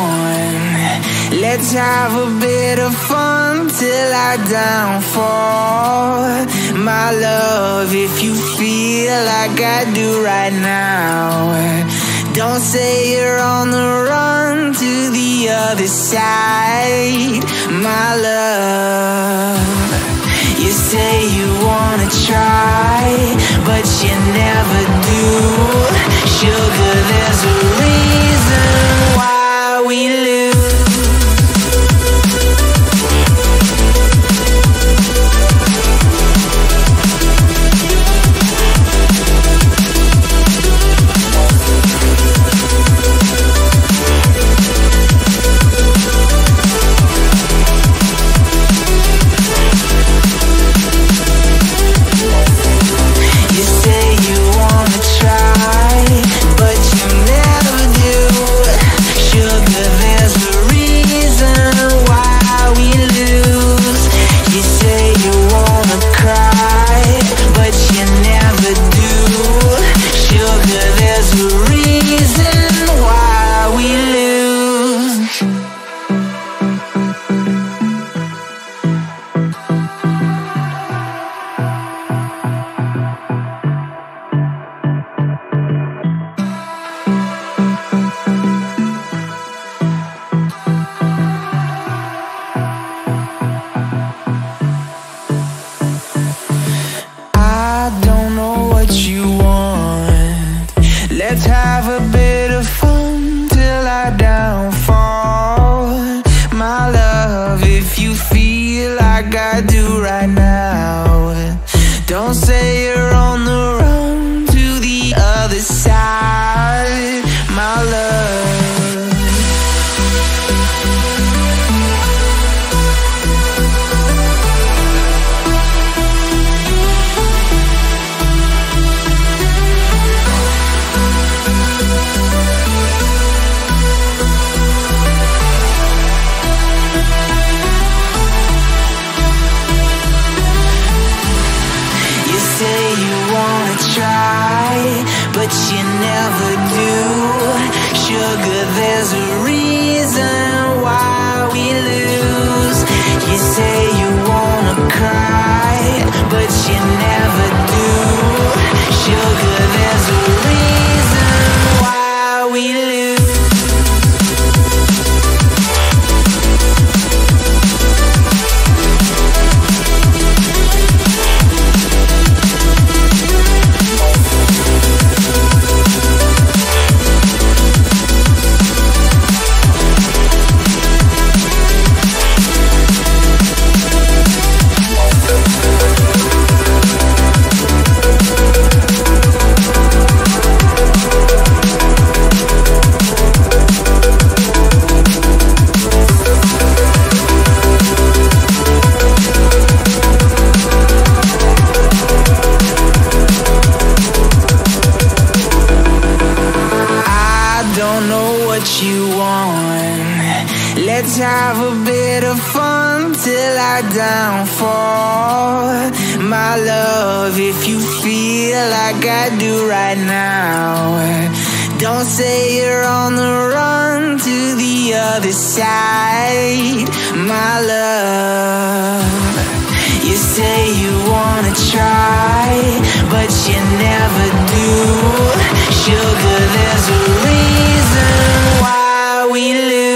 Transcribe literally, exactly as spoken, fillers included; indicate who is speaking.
Speaker 1: want. Let's have a bit of fun till I downfall. My love, if you feel like I do right now, don't say you're on the run to the other side. My love, you say you wanna try, but you never do. Sugar, there's a reason why we lose. Let's have a bit of fun till I downfall. My love, if you feel like I do right now, don't say you're on the run to the other side. My love, but you never do. Sugar, there's a reason why we lose. You say you wanna cry, but you never do. Sugar, there's a reason why we lose. You want. Let's have a bit of fun till I downfall. My love, if you feel like I do right now, don't say you're on the run to the other side. My love, you say you wanna try, but you never do. Sugar, there's a reason why we lose.